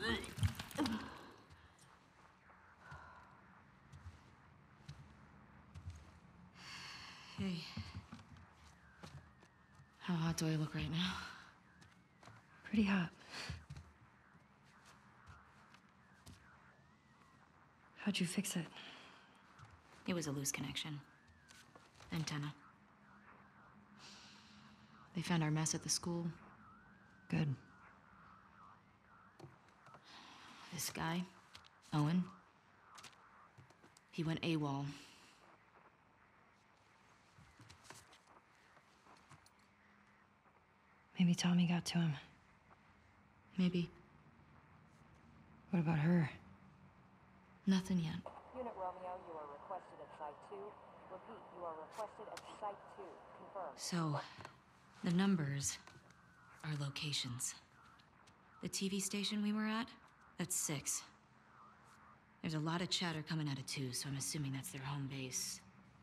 Hey. How hot do I look right now? Pretty hot. How'd you fix it? It was a loose connection. Antenna. They found our mess at the school. Good. This guy, Owen, he went AWOL. Maybe Tommy got to him. Maybe. What about her? Nothing yet. Unit Romeo, you are requested at Site 2. Repeat, you are requested at Site 2. Confirmed. So, the numbers are locations. The TV station we were at, that's 6. There's a lot of chatter coming out of 2, so I'm assuming that's their home base.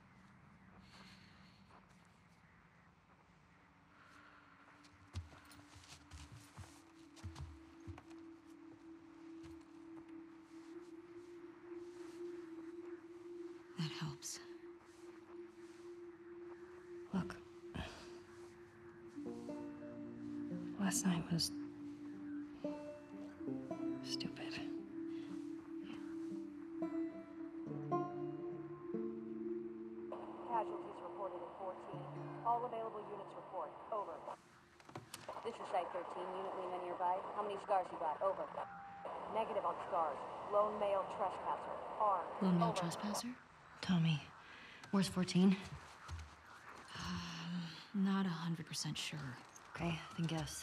That helps. Look. Last night was... stupid. Casualties reported at 14. All available units report. Over. This is Site 13. Unit Lima nearby. How many scars you got? Over. Negative on scars. Lone male trespasser. Armed. Lone male Over. trespasser? Tommy. Where's 14? Not 100% sure. Okay, then guess.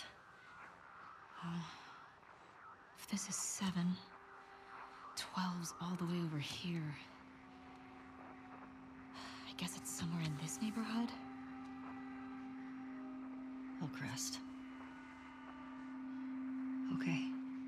If this is 7, 12's all the way over here. I guess it's somewhere in this neighborhood? Hillcrest. Okay.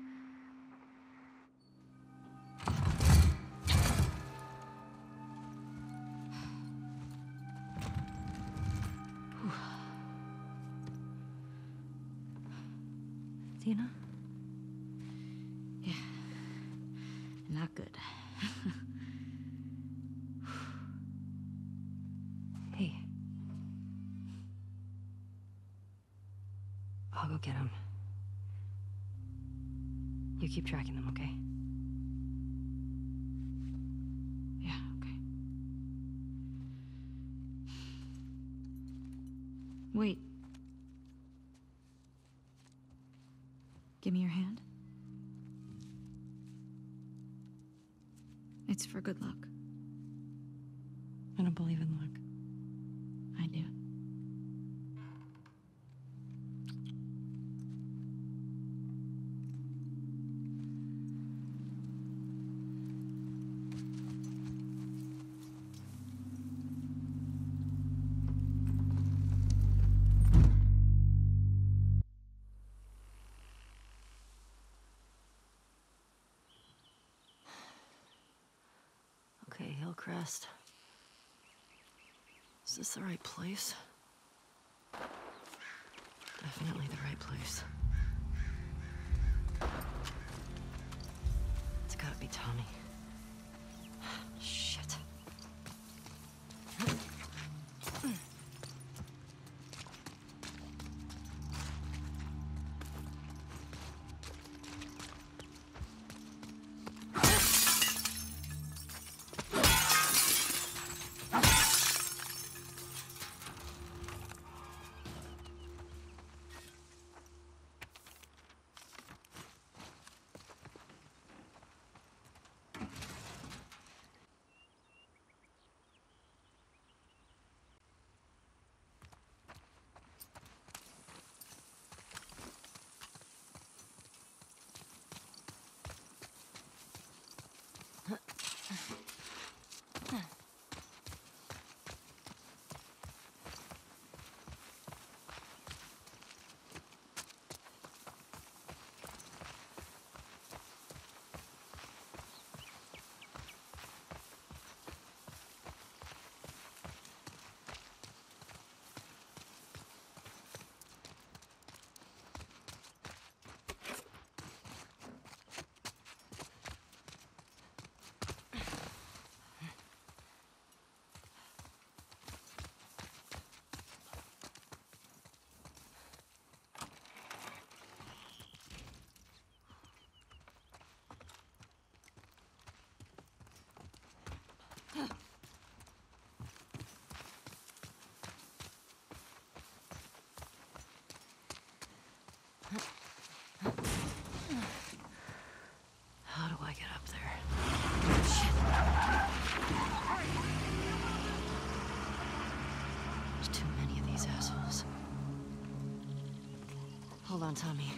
Dina? Yeah. Not good. Hey. I'll go get him. You keep tracking them, okay? Yeah, okay. Wait. Give me your hand. It's for good luck. I don't believe in luck. I do. Okay, Hillcrest. Is this the right place? Definitely the right place. It's gotta be Tommy. Shit. Hold on, Tommy.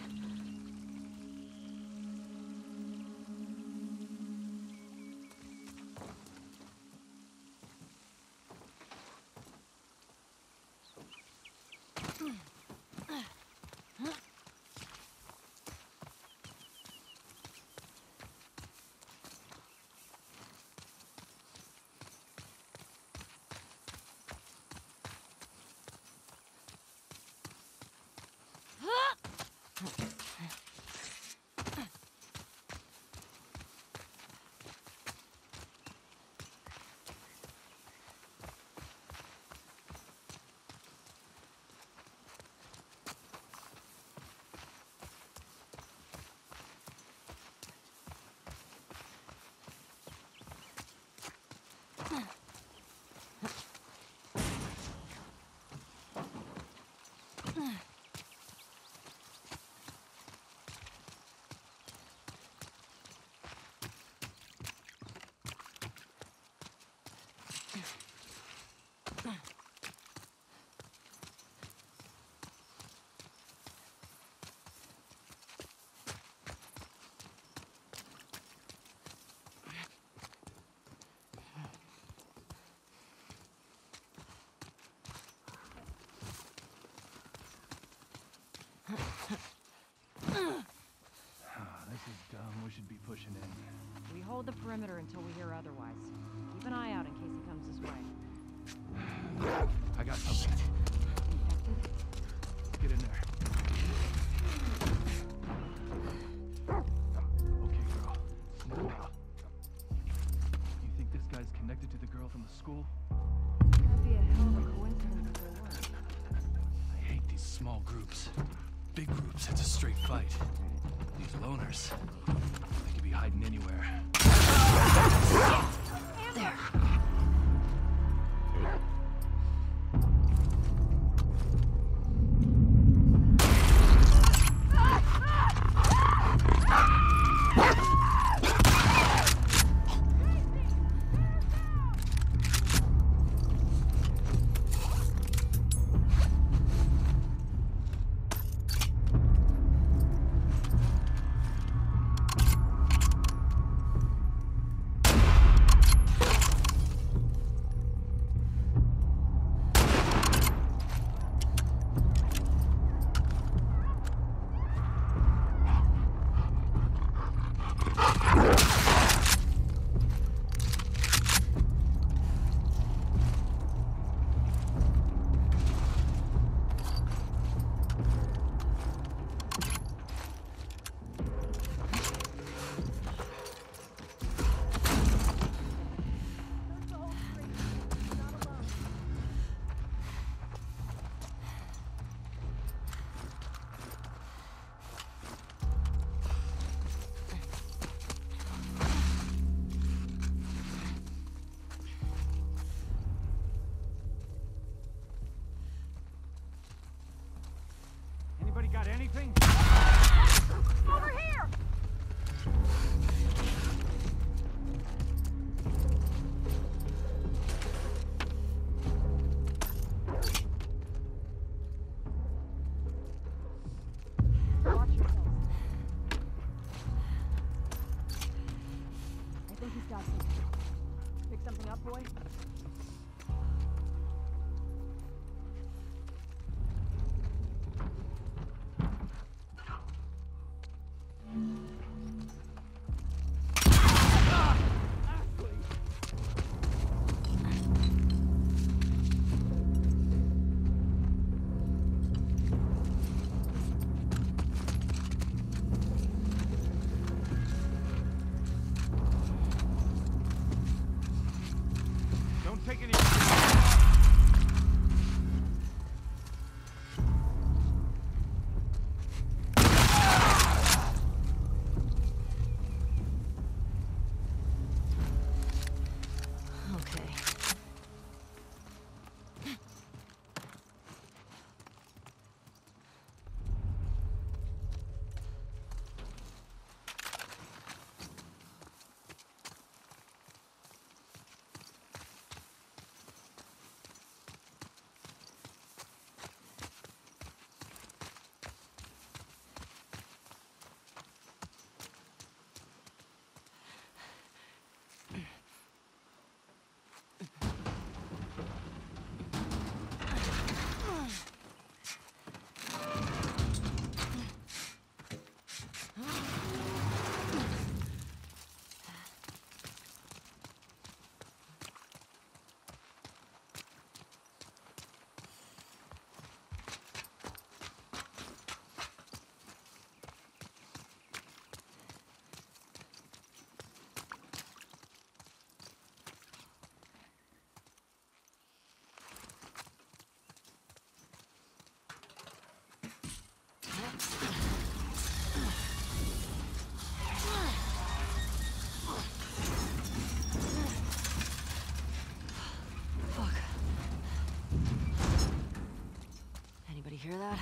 This is dumb. We should be pushing in. We hold the perimeter until we hear otherwise. Keep an eye out in case he comes this way. I got something. Let's get in there. Okay, girl. Snap out. You think this guy's connected to the girl from the school? That'd be a hell of a coincidence if there were. I hate these small groups. Big groups, it's a straight fight. These loners, they could be hiding anywhere. There. hear that?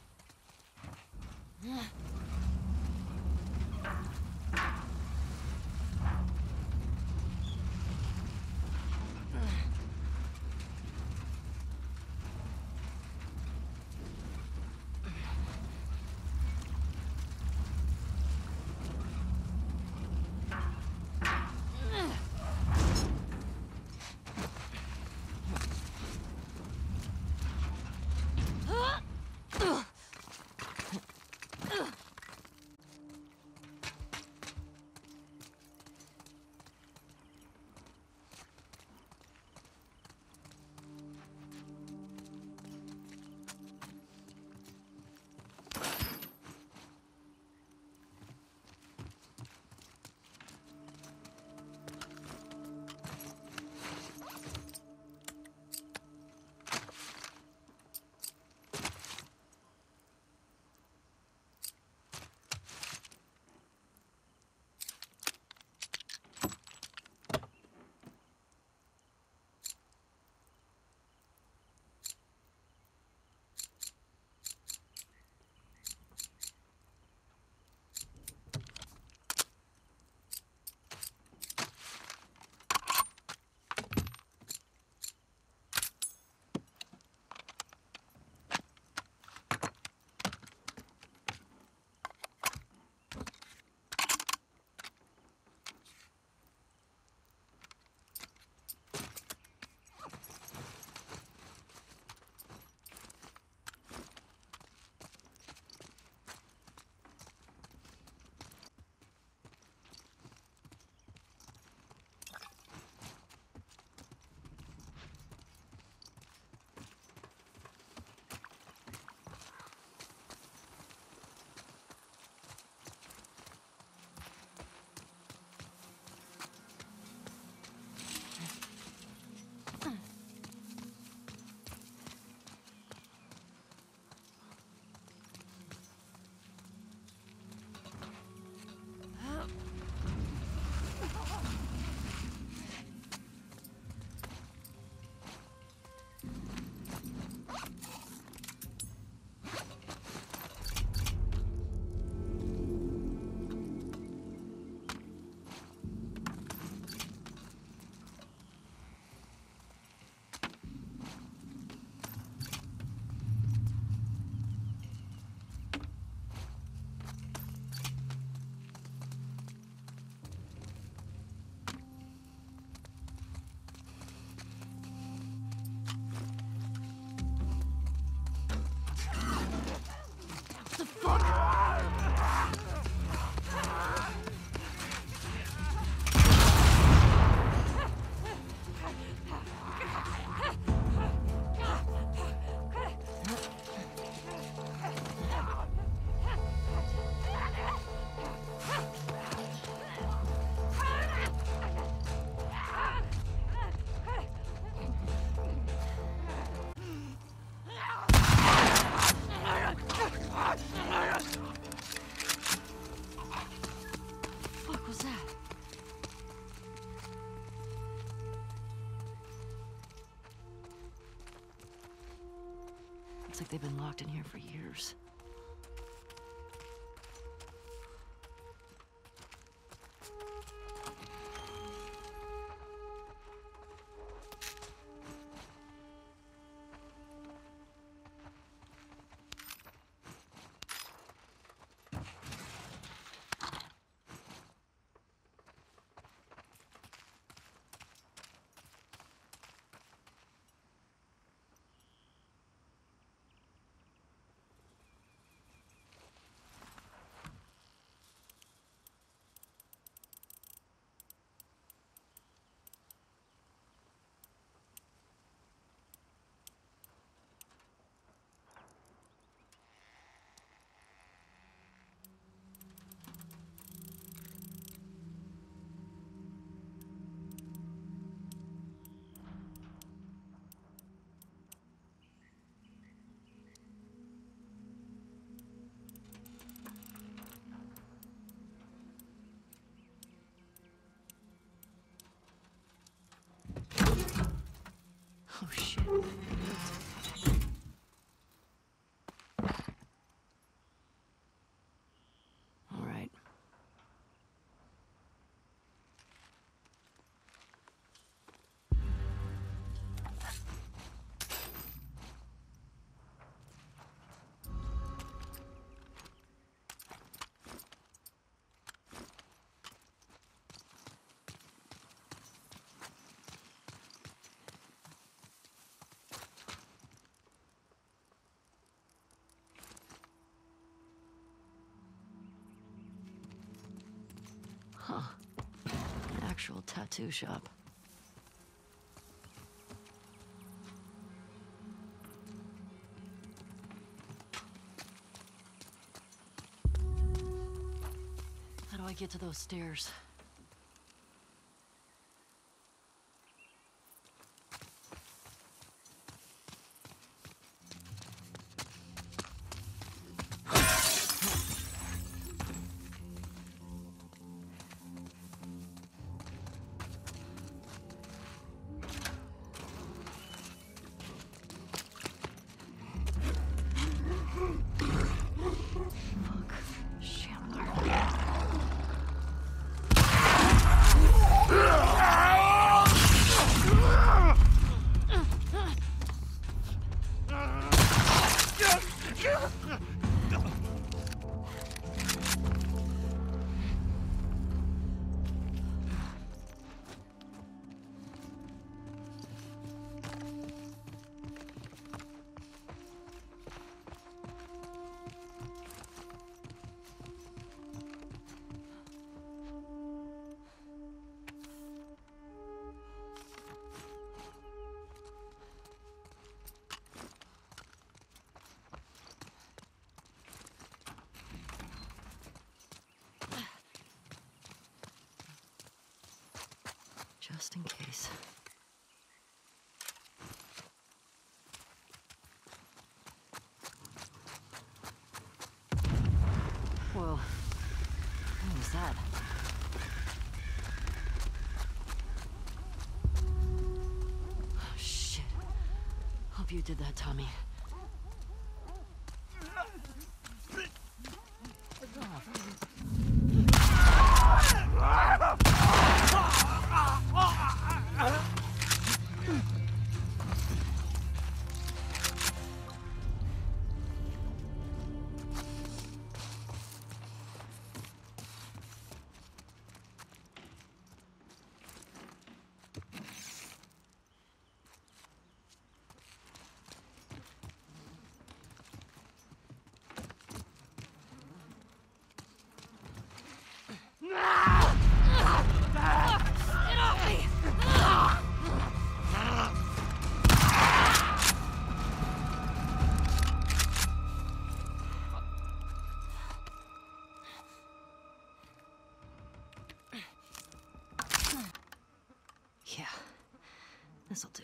Looks like they've been locked in here for years. actual tattoo shop. How do I get to those stairs? Just in case. Whoa. What was that? Oh, shit. Hope you did that, Tommy. Yeah, this'll do.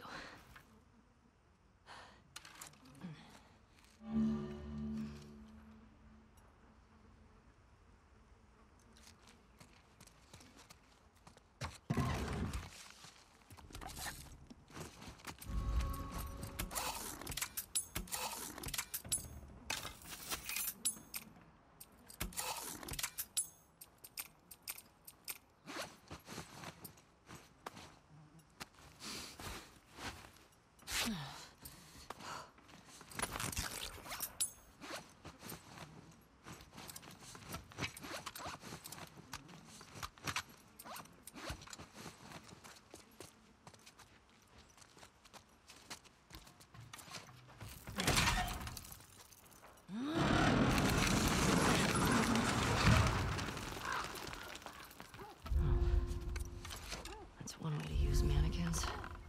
One way to use mannequins.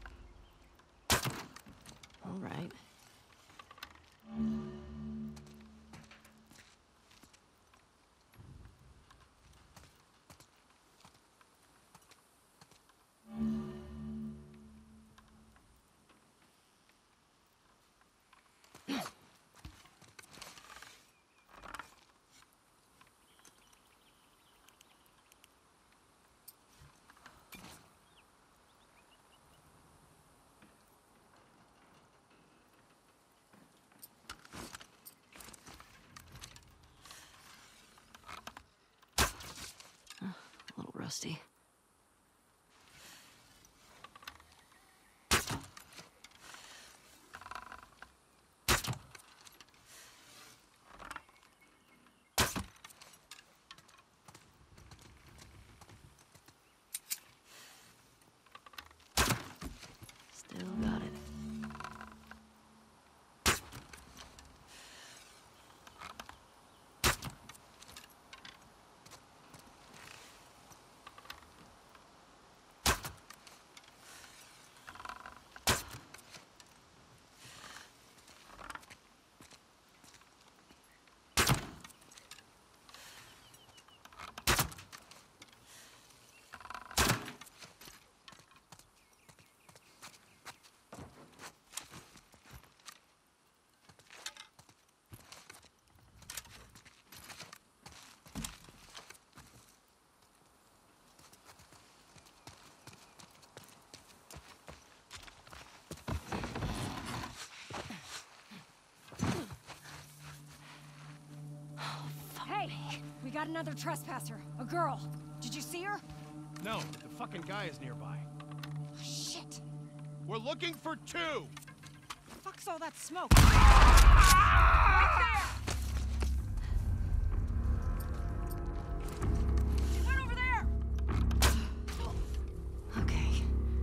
All right. A little rusty. Still got it. We got another trespasser. A girl. Did you see her? No, but the fucking guy is nearby. Oh, shit. We're looking for two! Fuck's all that smoke? Right there! She went over there! Okay.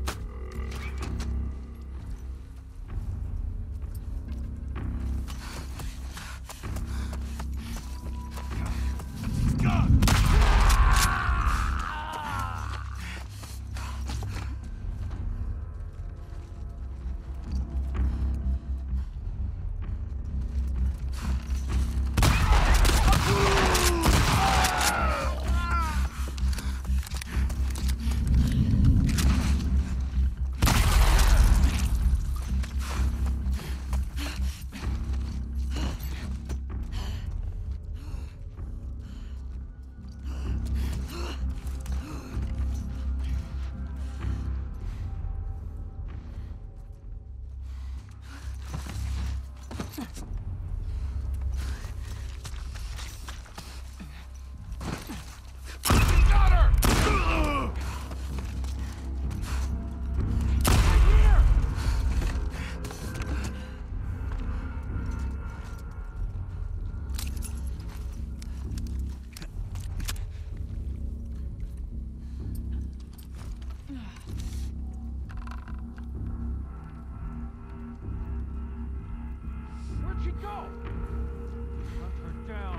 Where'd she go? Hunt her down.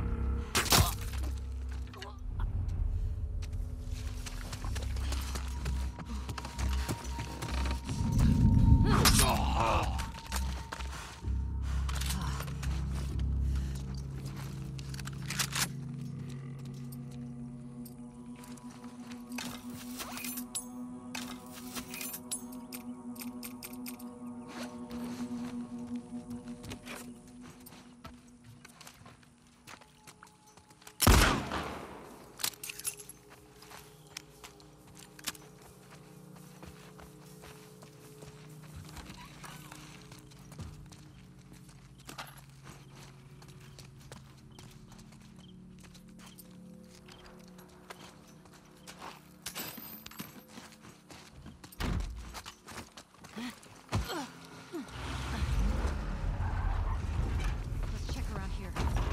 Let's check around here.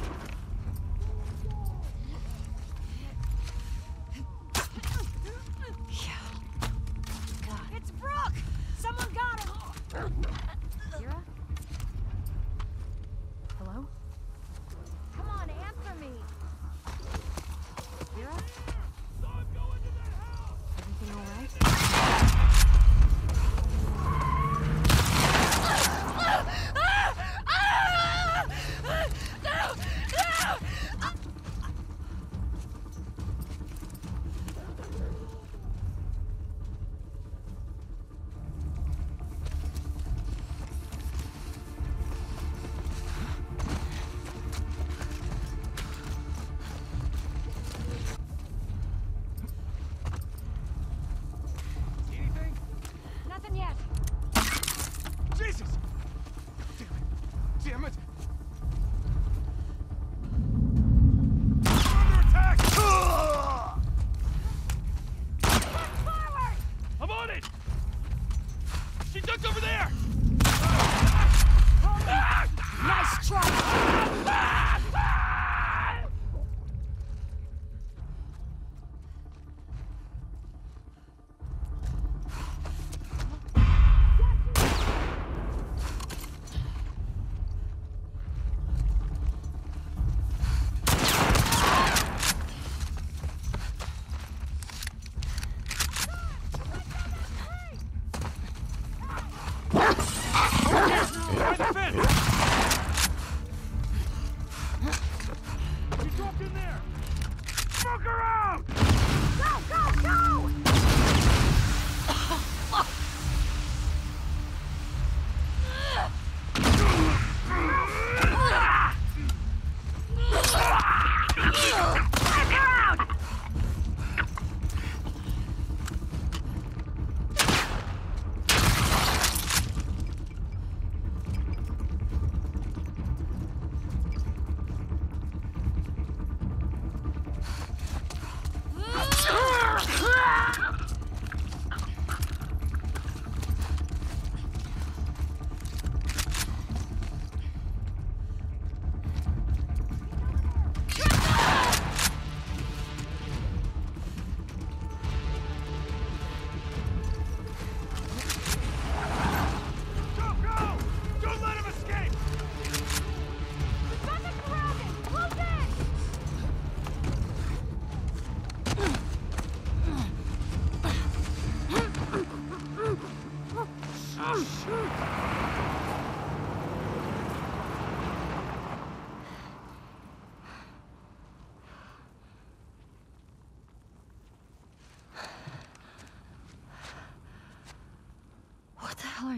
It's Brooke! Someone got him! Kira? Hello? Come on, answer me! Kira? Everything alright? See anything? Nothing yet. Jesus! Damn it! We're under attack! Forward! I'm on it! She ducked over there! Nice try! Behind the fence! She dropped in there! Smoke her out! Go, go, go!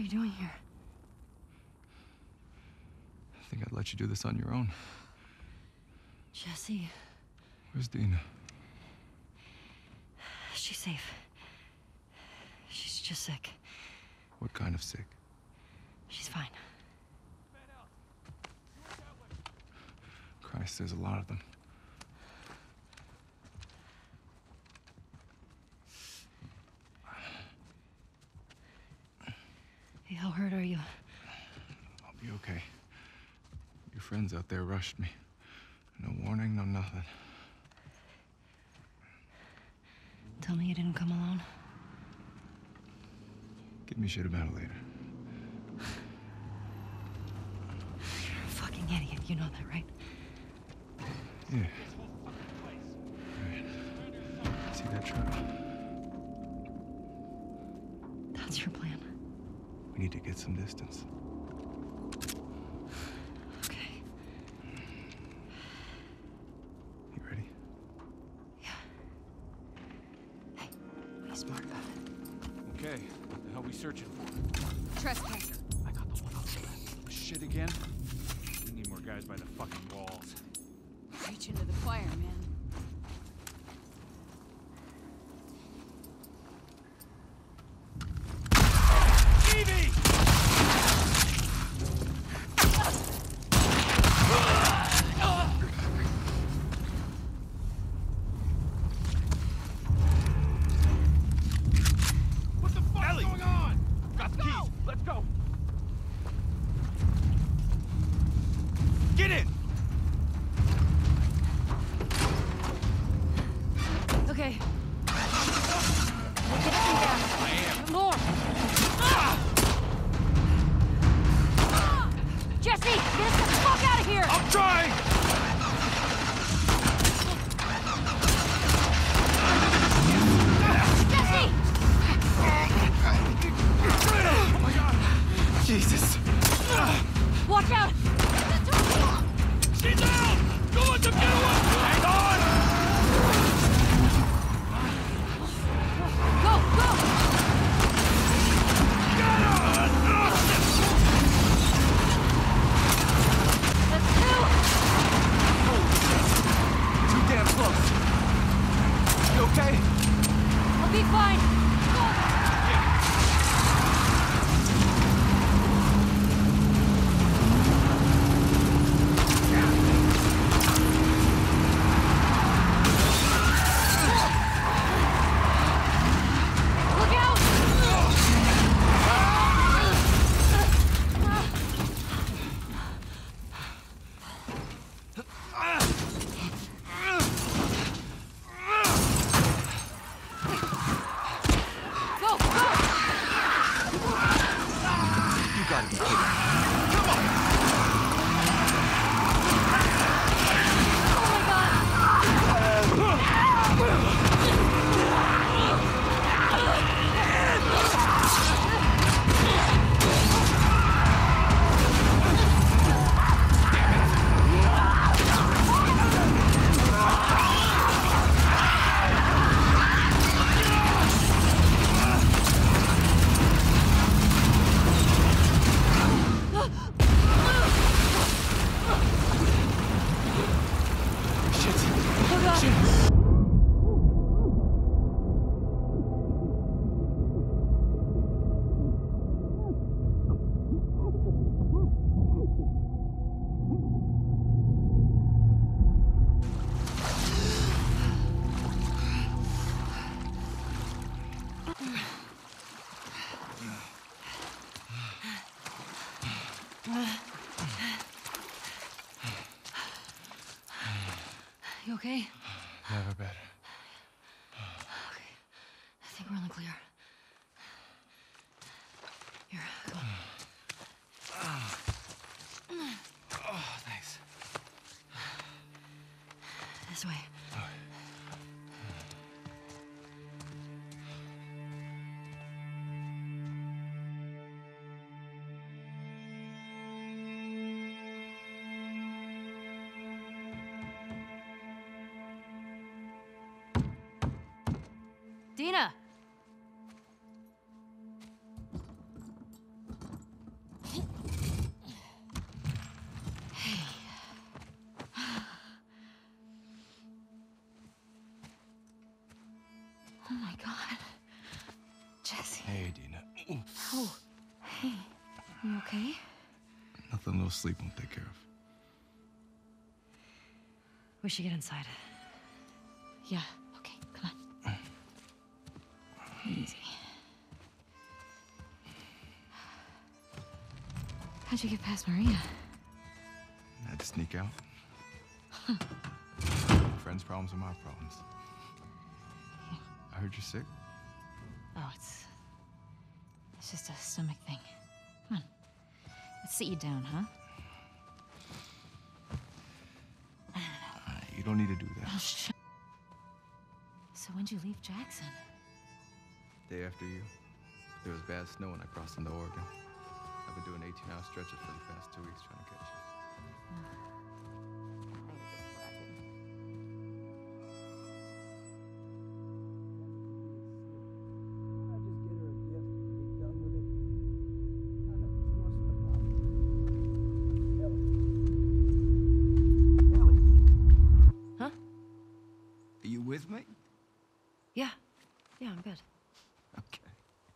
you doing here? I think I'd let you do this on your own. Jesse, Where's Dina? she's safe. She's just sick. What kind of sick? She's fine. Christ, there's a lot of them. Hey, how hurt are you? I'll be okay. Your friends out there rushed me. No warning, no nothing. Tell me you didn't come alone. Give me shit about it later. You're a fucking idiot. You know that, right? Yeah. Right. See that trail? That's your plan. We need to get some distance. Okay. You ready? Yeah. Hey, be smart about it. Okay, what the hell we searching for? Trespasser. I got the one on the left. Shit again? We need more guys by the fucking walls. Reach into the choir, man. Evie! What the fuck is going on? Got the keys. Let's go. Get in! Okay. We'll get some gas. I am. More. Jesse, get us the fuck out of here! I'm trying! Jesse! Oh my god! Jesus! Watch out! She's out! Don't let them get away! Hang on! Go, go! That's two! Too damn close. You okay? I'll be fine. Look out! Go, go! You gotta be kidding. Oh my god! Oh god! You okay? Never better. Okay. I think we're on the clear. Here, come on. Oh, thanks. This way. Dina! Nothing a little sleep won't take care of. We should get inside. Yeah, okay, come on. Easy. How'd you get past Maria? I had to sneak out. Friends' problems are my problems. I heard you're sick. Oh, it's just a stomach thing. Come on. Let's sit you down, huh? You don't need to do that. Oh, So when'd you leave Jackson? Day after you, there was bad snow when I crossed into Oregon. I've been doing 18-hour stretches for the past 2 weeks trying to catch you. Huh? Are you with me? Yeah. Yeah, I'm good. Okay.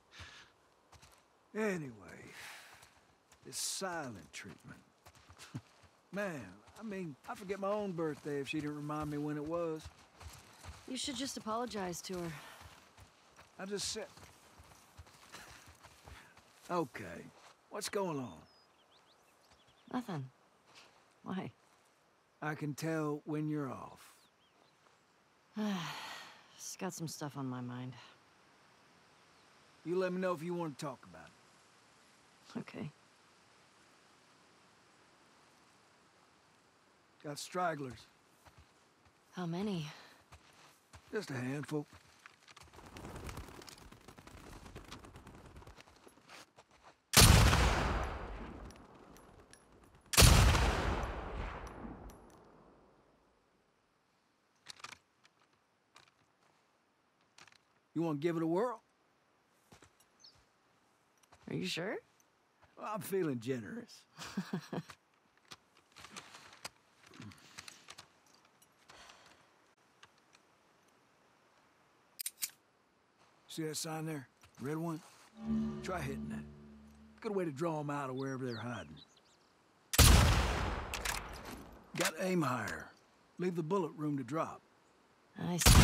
Anyway, this silent treatment. Man, I mean, I forget my own birthday if she didn't remind me when it was. You should just apologize to her. I just said... Okay, what's going on? Nothing. Why? I can tell when you're off. Just got some stuff on my mind. You let me know if you want to talk about it. Okay. Got stragglers. How many? Just a handful. You want to give it a whirl? Are you sure? Well, I'm feeling generous. See that sign there? Red one? Try hitting that. Good way to draw them out of wherever they're hiding. Got to aim higher. Leave the bullet room to drop. I see.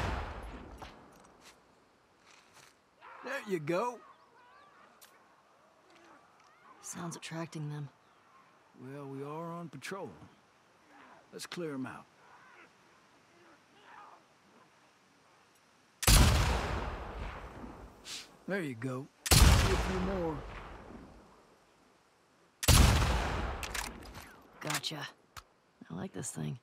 There you go. Sounds attracting them. Well, we are on patrol. Let's clear them out. There you go. See a few more. Gotcha. I like this thing.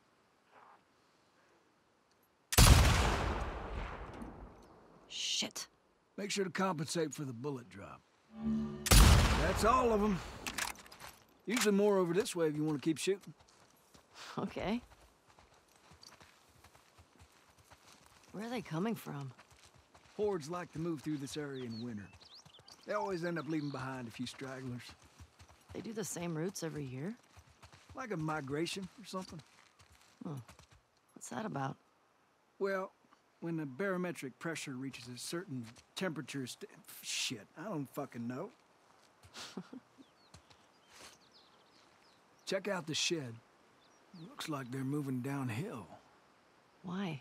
Shit. Make sure to compensate for the bullet drop. That's all of them. Usually more over this way if you want to keep shooting. Okay. Where are they coming from? Hordes like to move through this area in winter. They always end up leaving behind a few stragglers. They do the same routes every year? Like a migration or something. What's that about? Well, when the barometric pressure reaches a certain temperature... Shit, I don't fucking know. Check out the shed. Looks like they're moving downhill. Why?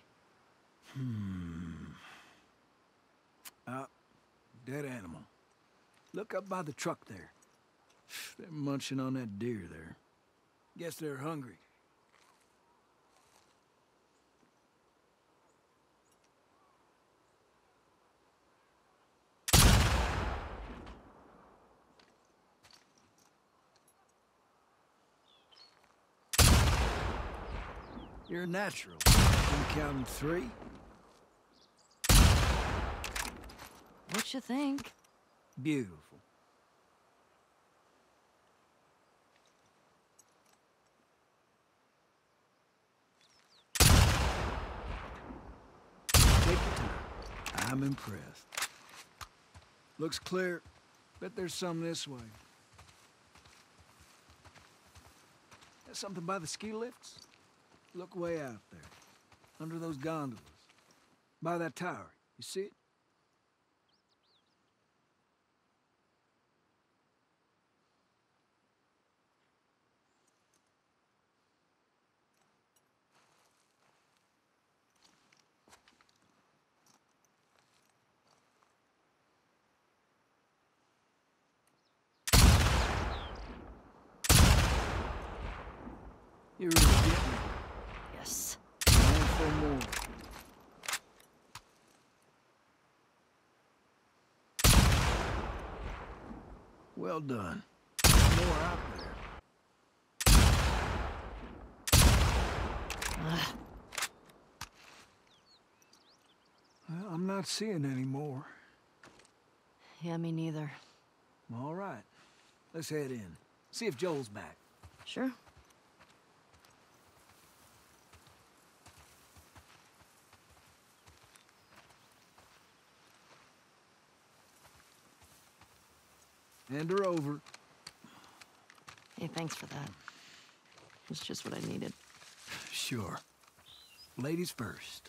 Dead animal. Look up by the truck there. They're munching on that deer there. Guess they're hungry. You're a natural. I'm counting 3. What you think? Beautiful. Take your time. I'm impressed. Looks clear. Bet there's some this way. There's something by the ski lifts? Look way out there. Under those gondolas. By that tower. You see it? You really get me. Yes. And for more. Well done. More out there. Well, I'm not seeing any more. Yeah, me neither. All right. Let's head in. See if Joel's back. Sure. Hand her over. Hey, thanks for that. It's just what I needed. Sure. Ladies first.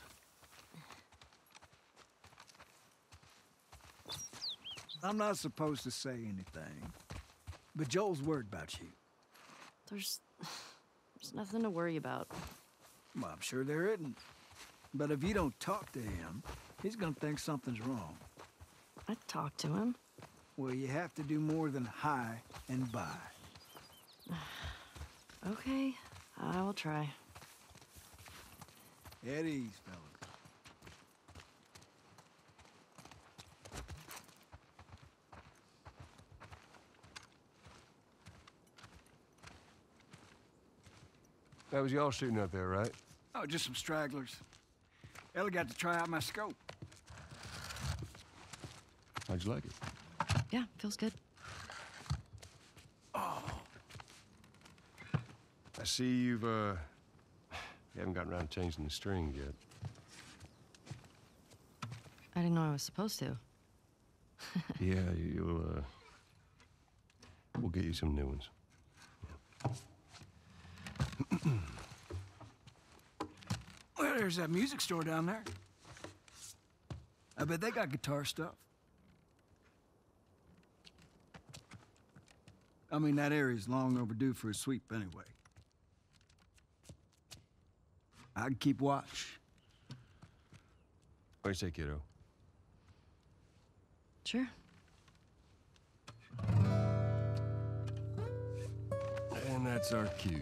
I'm not supposed to say anything, but Joel's worried about you. There's nothing to worry about. Well, I'm sure there isn't. But if you don't talk to him, he's gonna think something's wrong. I talked to him. Well, you have to do more than hi and bye. Okay, I will try. At ease, fellas. That was y'all shooting up there, right? Oh, just some stragglers. Ellie got to try out my scope. How'd you like it? Yeah, feels good. I see you haven't gotten around to changing the string yet. I didn't know I was supposed to. Yeah, we'll get you some new ones. Well, there's that music store down there. I bet they got guitar stuff. I mean, that area's long overdue for a sweep anyway. I can keep watch. What do you say, kiddo? Sure. And that's our cue.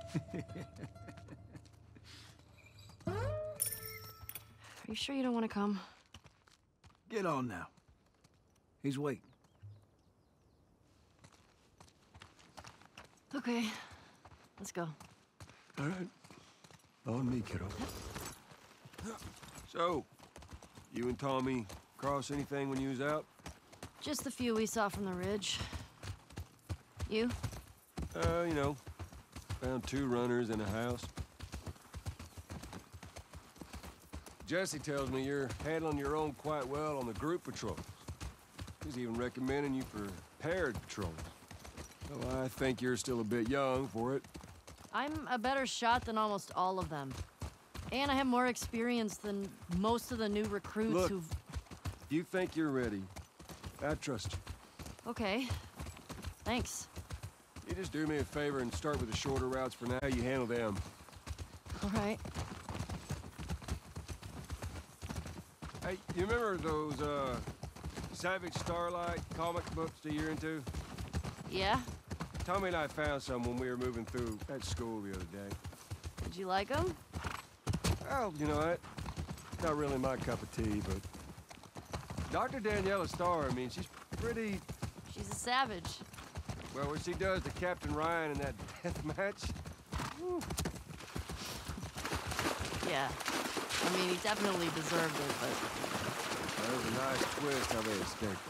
Are you sure you don't want to come? Get on now. He's waiting. Okay, let's go. All right. On me, kiddo. So, you and Tommy cross anything when you was out? Just the few we saw from the ridge. You? You know, found 2 runners in a house. Jesse tells me you're handling your own quite well on the group patrols. He's even recommending you for paired patrols. Well, I think you're still a bit young for it. I'm a better shot than almost all of them. And I have more experience than most of the new recruits Look, who've... you think you're ready. I trust you. Okay. Thanks. You just do me a favor and start with the shorter routes for now. You handle them. All right. Hey, you remember those, Savage Starlight comic books that you're into? Yeah? Tommy and I found some when we were moving through that school the other day. Did you like them? Well, you know what? Not really my cup of tea, but... Dr. Daniela Starr, I mean, she's pretty... She's a savage. Well, what she does to Captain Ryan in that death match... Whew. Yeah. I mean, he definitely deserved it, but... That was a nice twist how they escaped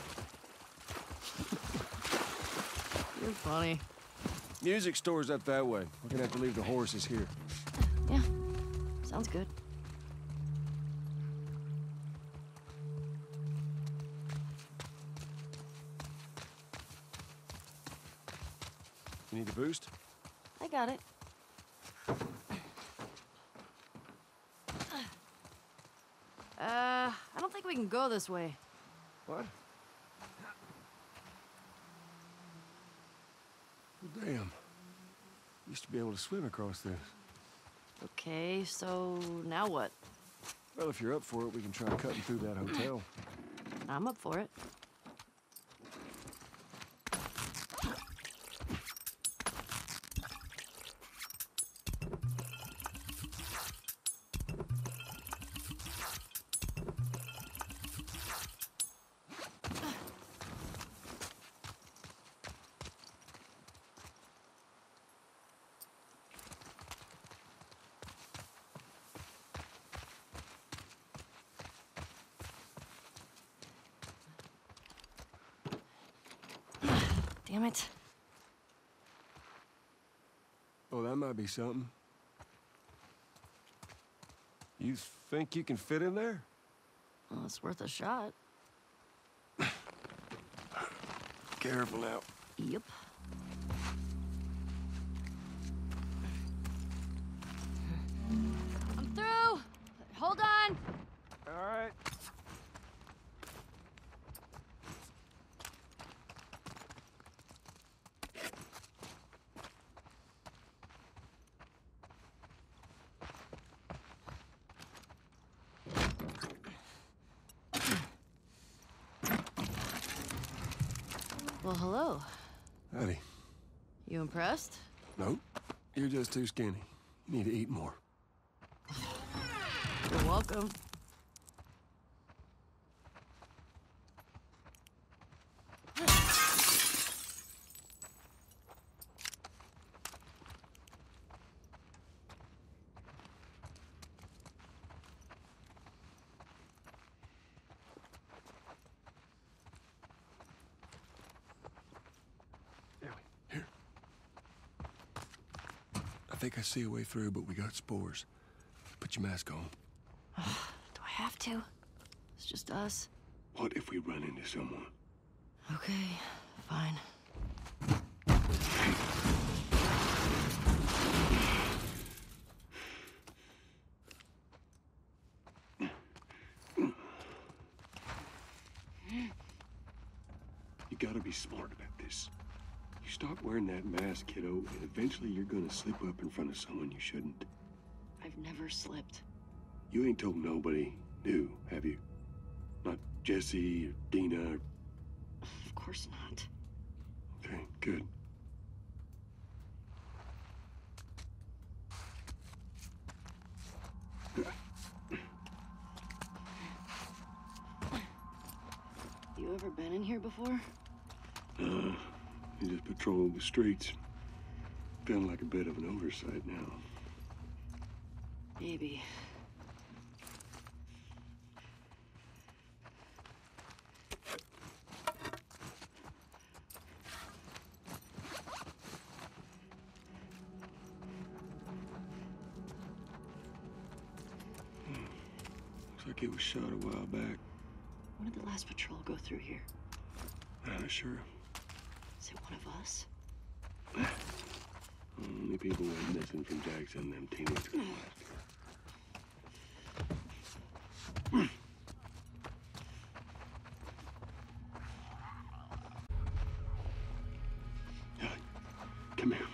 it. You're funny. Music store's up that way. We're gonna have to leave the horses here. Yeah. Sounds good. You need a boost? I got it. I don't think we can go this way. What? Well, damn. Used to be able to swim across this. Okay, so now what? Well, if you're up for it, we can try cutting through that hotel. I'm up for it. Damn it. Oh, that might be something. You think you can fit in there? Well, it's worth a shot. Careful now. Yep. I'm through! Hold on! All right. Well, hello. Howdy. You impressed? Nope. You're just too skinny. You need to eat more. You're welcome. I think I see a way through, but we got spores. Put your mask on. Do I have to? It's just us. What if we run into someone? Okay, fine. You gotta be smart about this. You stop wearing that mask, kiddo, and eventually you're gonna slip up in front of someone you shouldn't. I've never slipped. You ain't told nobody new, have you? Not Jesse or Dina or... Of course not. Okay, good. You ever been in here before? You just patrol the streets. Feeling like a bit of an oversight now. Maybe. Looks like it was shot a while back. When did the last patrol go through here? Not sure. Is it one of us? Only people went missing from Jackson, them teenagers. Come here.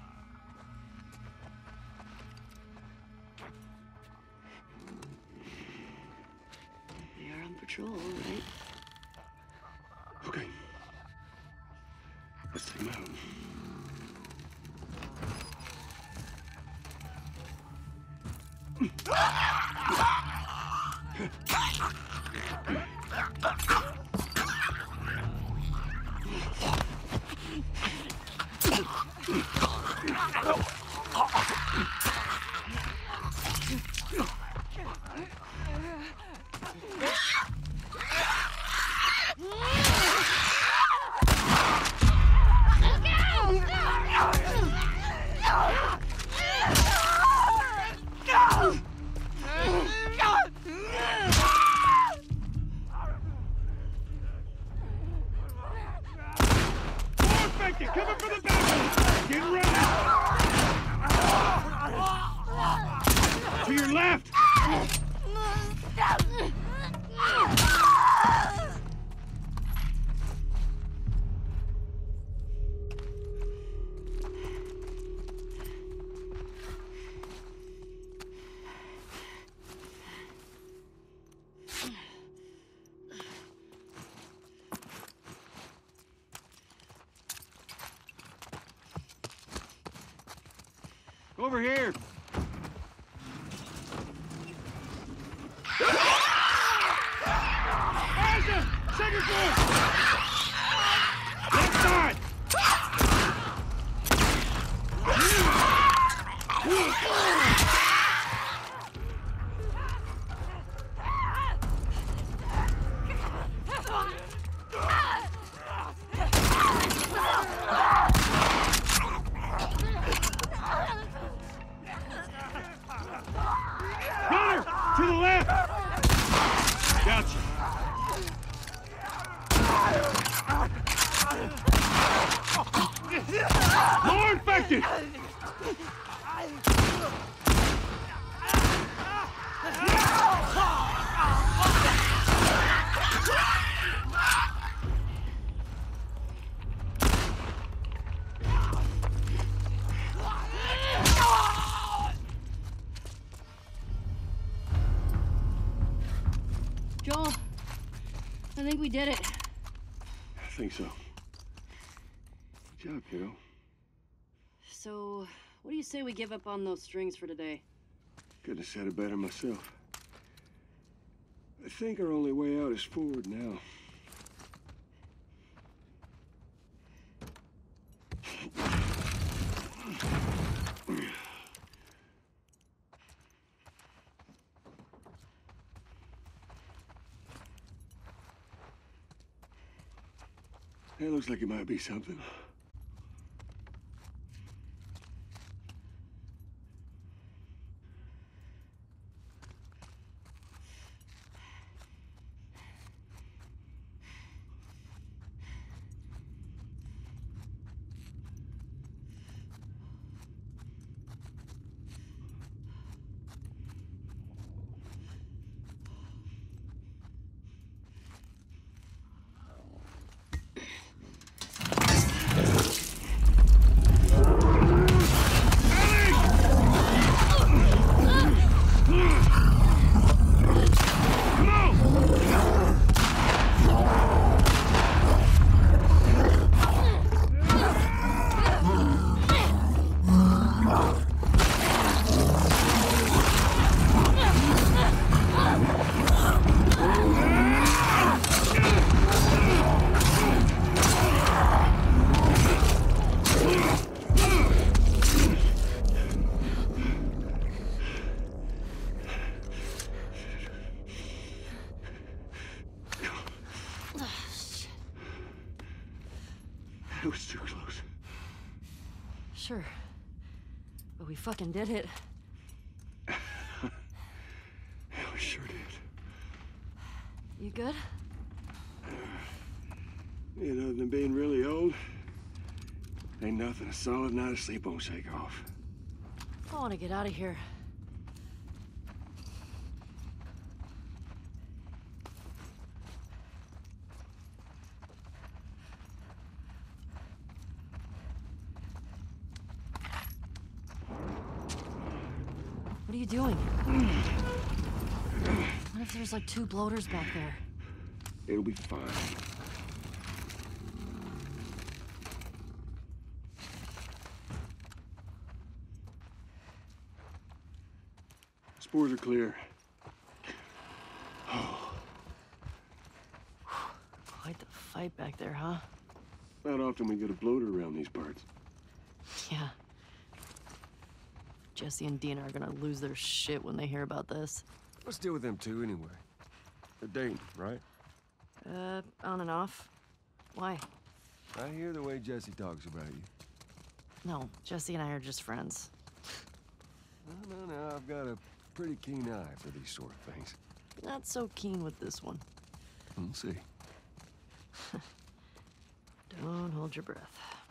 They are on patrol, right? Okay. Let's take him out. Coming for the back! Get ready! To your left! Over here! Aisha! Second floor! Left side! Joel, I think we did it. I think so. Good job, kiddo. So, what do you say we give up on those strings for today? Couldn't have said it better myself. I think our only way out is forward now. It looks like it might be something. It was too close. Sure. But we fucking did it. Yeah, we sure did. You good? You know, other than being really old, ain't nothing a solid night of sleep won't shake off. I want to get out of here. What are you doing? What if there's like 2 bloaters back there? It'll be fine. Spores are clear. Quite the fight back there, huh? Not often we get a bloater around these parts. Yeah. Jesse and Dina are gonna lose their shit when they hear about this. Let's deal with them too, anyway. They're dating, right? On and off. Why? I hear the way Jesse talks about you. No, Jesse and I are just friends. No, I've got a pretty keen eye for these sort of things. Not so keen with this one. We'll see. Don't hold your breath.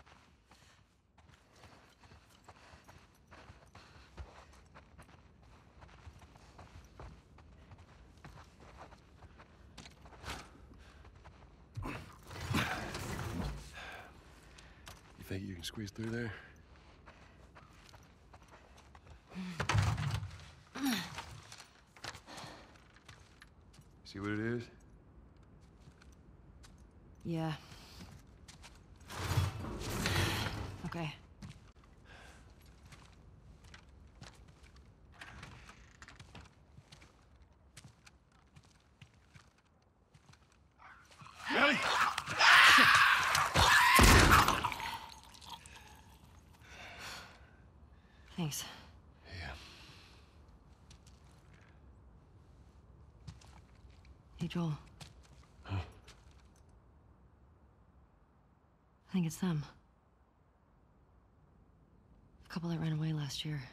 You think you can squeeze through there? See what it is? Yeah. Okay. Ellie! Thanks. Yeah. Hey, Joel. Huh? I think it's them. The couple that ran away last year.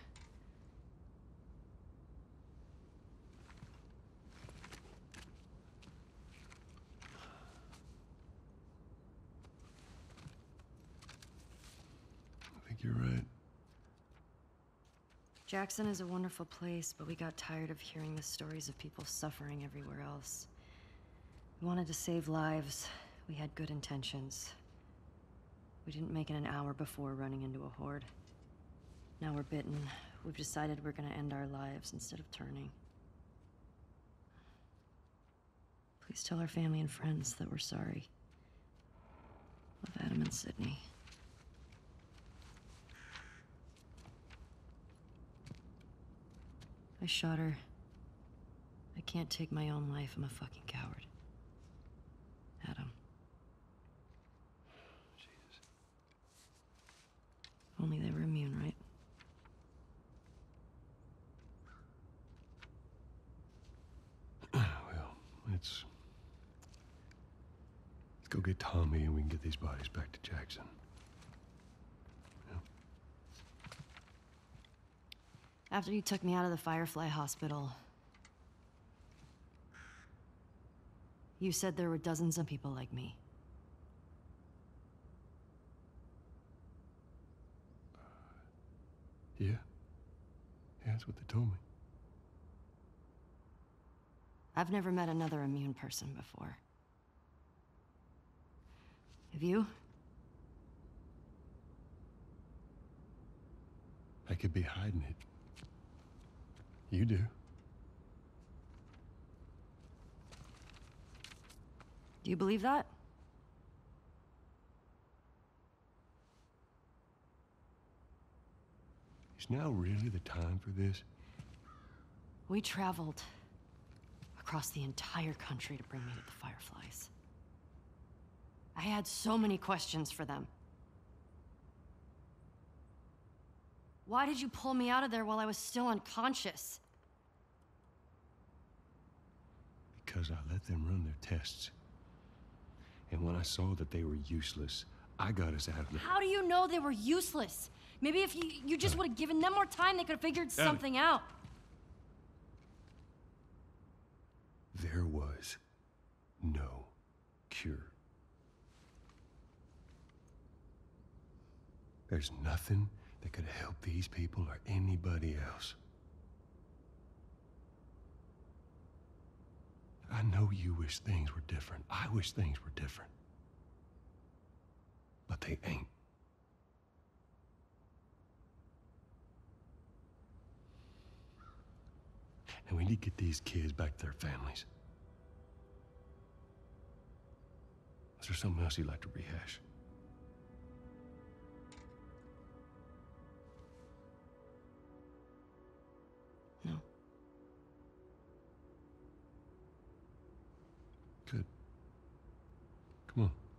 I think you're right. Jackson is a wonderful place, but we got tired of hearing the stories of people suffering everywhere else. We wanted to save lives. We had good intentions. We didn't make it an hour before running into a horde. Now we're bitten. We've decided we're gonna end our lives instead of turning. Please tell our family and friends that we're sorry. Love, Adam and Sydney. I shot her. I can't take my own life. I'm a fucking coward. Adam. Jesus. If only they were immune, right? Well, let's go get Tommy and we can get these bodies back to Jackson. After you took me out of the Firefly Hospital, you said there were dozens of people like me. Yeah. Yeah, that's what they told me. I've never met another immune person before. Have you? I could be hiding it. You do. Do you believe that? Is now really the time for this? We traveled across the entire country to bring me to the Fireflies. I had so many questions for them. Why did you pull me out of there while I was still unconscious? Because I let them run their tests. And when I saw that they were useless, I got us out of there. How do you know they were useless? Maybe if you just would have given them more time, they could have figured something out. There was no cure. There's nothing that could help these people or anybody else. I know you wish things were different. I wish things were different. But they ain't. And we need to get these kids back to their families. Is there something else you'd like to rehash? No. Good. Come on.